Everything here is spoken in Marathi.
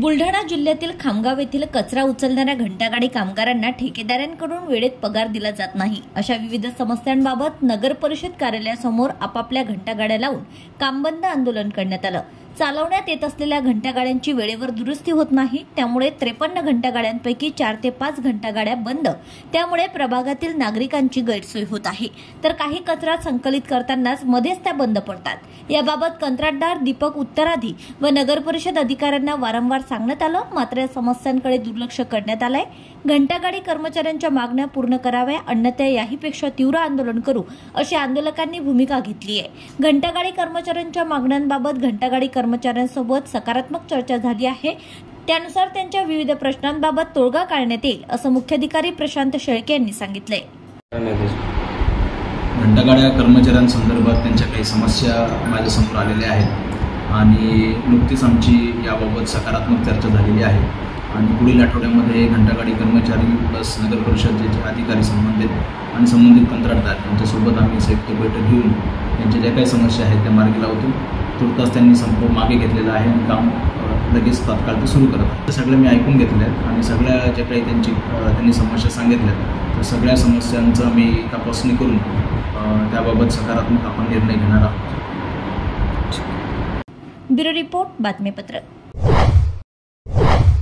बुलढाणा जिल्ह्यातील खामगाव येथील कचरा उचलणाऱ्या घंटागाडी कामगारांना ठेकेदारांकडून वेळेत पगार दिला जात नाही अशा विविध समस्यांबाबत नगर परिषद कार्यालयासमोर आपापल्या घंटागाड्या लावून कामबंद आंदोलन करण्यात आलं। चालवण्यात येत असलेल्या घंटागाड्यांची वेळेवर दुरुस्ती होत नाही, त्यामुळे 53 घंटागाड्यांपैकी 4 ते 5 घंटागाड्या बंद। त्यामुळे प्रभागातील नागरिकांची गैरसोय होत आहे, तर काही कचरा संकलित करतानाच मध्येच त्या बंद पडतात। याबाबत कंत्राटदार दीपक उत्तराधी व नगर परिषद अधिकाऱ्यांना वारंवार सांगण्यात आलं, मात्र या समस्यांकडे दुर्लक्ष करण्यात आलंय। घंटागाडी कर्मचाऱ्यांच्या मागण्या पूर्ण कराव्या, अन्यथा याहीपेक्षा तीव्र आंदोलन करू अशी आंदोलकांनी भूमिका घेतली आहे। घंटागाडी कर्मचाऱ्यांच्या मागण्यांबाबत घंटागाडी कर्मचाऱ्यांसोबत सकारात्मक चर्चा झाली आहे, त्यानुसार त्यांच्या विविध प्रश्नांबाबत तोडगा काढण्यात येईल असं मुख्याधिकारी प्रशांत शेळके यांनी सांगितलंय। घंटागाड्या कर्मचाऱ्यांसंदर्भात त्यांच्या काही समस्या माझ्यासमोर आलेल्या आहेत आणि नुकतीच आमची याबाबत सकारात्मक चर्चा झालेली आहे आणि पुढील आठवड्यामध्ये घंटागाडी कर्मचारी प्लस नगर परिषदेचे अधिकारी संबंधित कंत्राटदार यांच्यासोबत आम्ही संयुक्त बैठक घेऊन त्यांच्या ज्या काही समस्या आहेत त्या मार्गी लावतो। तुर्तास त्यांनी संप मागे घेतलेला आहे आणि काम लगेच तात्काळ ते सुरू करत आहे। सगळं मी ऐकून घेतलं आहे आणि सगळ्या ज्या काही त्यांनी समस्या सांगितल्या तर सगळ्या समस्यांचं आम्ही तपासणी करून त्याबाबत सकारात्मक आपण निर्णय घेणार आहोत। ब्युरो रिपोर्ट, बातमीपत्र।